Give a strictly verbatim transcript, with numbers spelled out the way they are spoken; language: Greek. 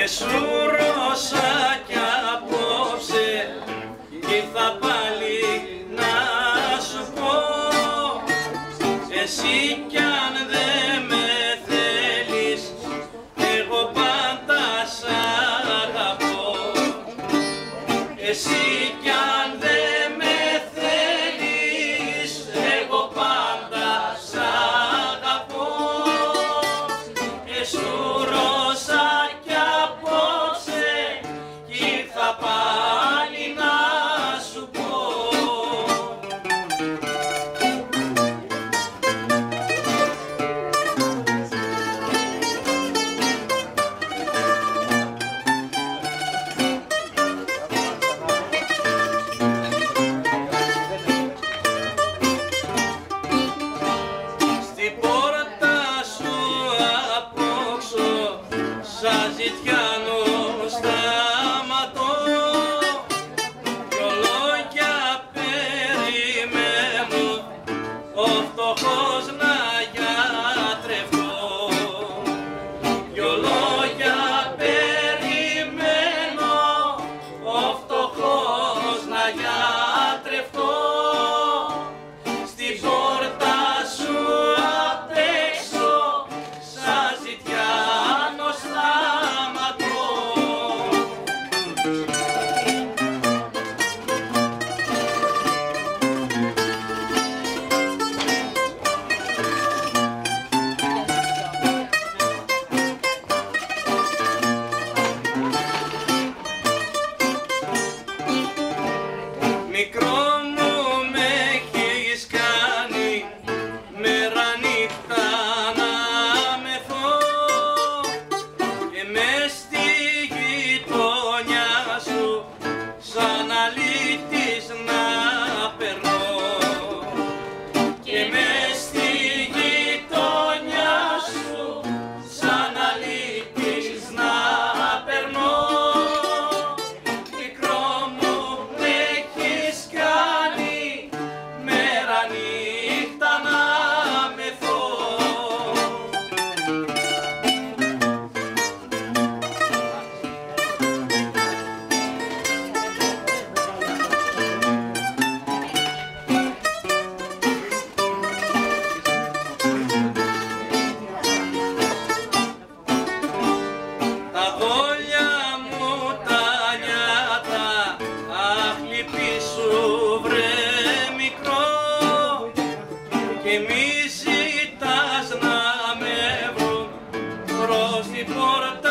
και σου ρώσα κι απόψε ήρθα πάλι να σου πω, εσύ κι αν δεν με θέλεις εγώ πάντα σ' αγαπώ, εσύ κι αν δεν με θέλεις εγώ πάντα σ' αγαπώ, και σου ρώσα κι απόψε κι ήρθα πάλι να σου πω. Στην πόρτα σου απόξω σαν ζητιάνο σταματώ, δυο λόγια περιμένω ο φτωχός να γιατρευτώ, δυο λόγια περιμένω ο φτωχός να γιατρευτώ, στην πόρτα σου απ' έξω σαν ζητιάνο σταματώ. Μικρό μου με έχεις κάνει μέρα νύχτα να μεθώ, και μες στη γειτονιά σου σαν αλήτης να περνώ, και μες στη γειτονιά σου σαν αλήτης να περνώ. Μικρό μου με έχεις κάνει μέρα νύχτα να μεθώ. Τα δόλια μου τα νιάτα, αχ λυπή σου βρε μικρό, και μη ζητάς να με βρουν προς την πόρτα